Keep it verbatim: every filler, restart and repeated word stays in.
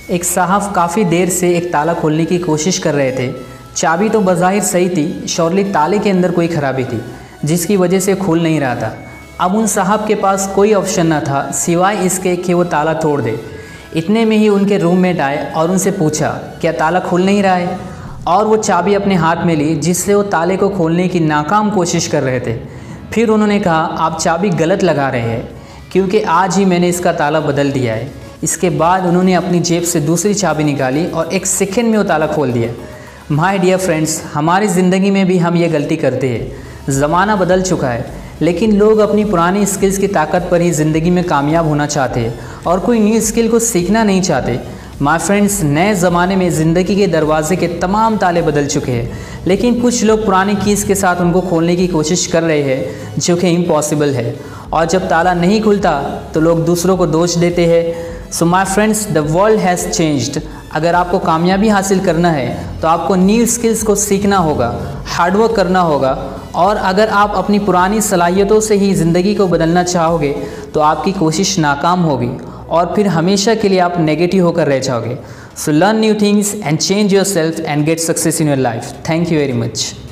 एक साहब काफ़ी देर से एक ताला खोलने की कोशिश कर रहे थे। चाबी तो बज़ाहिर सही थी, शॉर्टली ताले के अंदर कोई ख़राबी थी जिसकी वजह से खुल नहीं रहा था। अब उन साहब के पास कोई ऑप्शन न था सिवाय इसके कि वो ताला तोड़ दे। इतने में ही उनके रूममेट आए और उनसे पूछा, क्या ताला खुल नहीं रहा है? और वो चाबी अपने हाथ में ली जिससे वो ताले को खोलने की नाकाम कोशिश कर रहे थे। फिर उन्होंने कहा, आप चाबी गलत लगा रहे हैं क्योंकि आज ही मैंने इसका ताला बदल दिया है। इसके बाद उन्होंने अपनी जेब से दूसरी चाबी निकाली और एक सेकंड में वो ताला खोल दिया। माय डियर फ्रेंड्स, हमारी ज़िंदगी में भी हम ये गलती करते हैं। ज़माना बदल चुका है लेकिन लोग अपनी पुरानी स्किल्स की ताकत पर ही ज़िंदगी में कामयाब होना चाहते हैं और कोई न्यू स्किल को सीखना नहीं चाहते। माय फ्रेंड्स, नए ज़माने में ज़िंदगी के दरवाजे के तमाम ताले बदल चुके हैं लेकिन कुछ लोग पुरानी कीज़ के साथ उनको खोलने की कोशिश कर रहे हैं जो कि इम्पॉसिबल है। और जब ताला नहीं खुलता तो लोग दूसरों को दोष देते हैं। So my friends, the world has changed. अगर आपको कामयाबी हासिल करना है तो आपको न्यू स्किल्स को सीखना होगा, हार्डवर्क करना होगा। और अगर आप अपनी पुरानी सलाहियतों से ही ज़िंदगी को बदलना चाहोगे तो आपकी कोशिश नाकाम होगी और फिर हमेशा के लिए आप नेगेटिव होकर रह जाओगे। So learn new things and change yourself and get success in your life. Thank you very much.